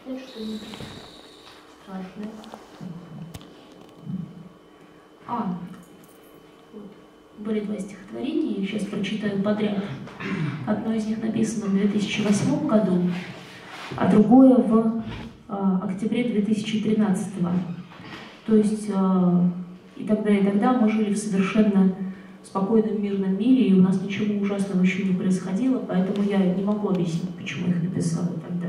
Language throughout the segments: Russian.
читать что-нибудь страшное. Были два стихотворения, я их сейчас прочитаю подряд. Одно из них написано в 2008 году, а другое в октябре 2013. То есть и тогда мы жили в совершенно спокойном, мирном мире, и у нас ничего ужасного еще не происходило, поэтому я не могу объяснить, почему их написала тогда.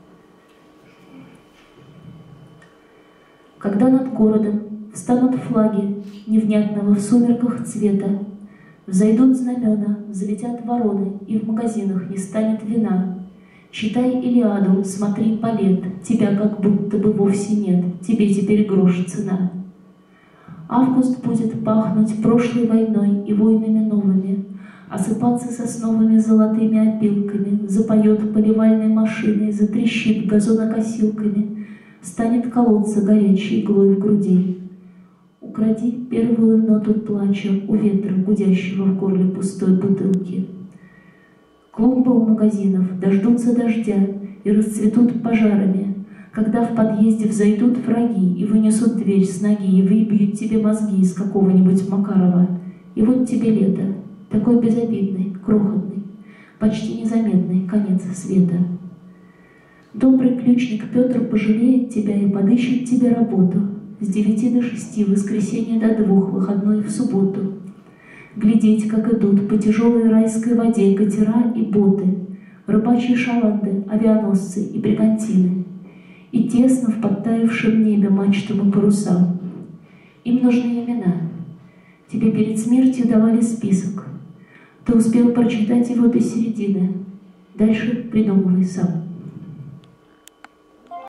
Когда над городом встанут флаги невнятного в сумерках цвета, взойдут знамена, взлетят вороны, и в магазинах не станет вина. Читай Илиаду, смотри балет, тебя как будто бы вовсе нет, тебе теперь грош цена. Август будет пахнуть прошлой войной и войнами новыми, осыпаться сосновыми золотыми опилками, запоет поливальной машиной, затрещит газонокосилками, станет колоться горячей иглой в груди. Укради первую ноту плача у ветра, гудящего в горле пустой бутылки. Клумбы у магазинов дождутся дождя и расцветут пожарами, когда в подъезде взойдут враги и вынесут дверь с ноги и выбьют тебе мозги из какого-нибудь Макарова. И вот тебе лето, такой безобидный, крохотный, почти незаметный конец света. Добрый ключник Петр пожалеет тебя и подыщет тебе работу с 9 до 6, воскресенье до 2, выходной в субботу. Глядеть, как идут по тяжелой райской воде катера и боты, рыбачьи шаланды, авианосцы и бригантины, и тесно в подтаявшем небе мачтам и парусам. Им нужны имена. Тебе перед смертью давали список. Ты успел прочитать его до середины. Дальше придумывай сам.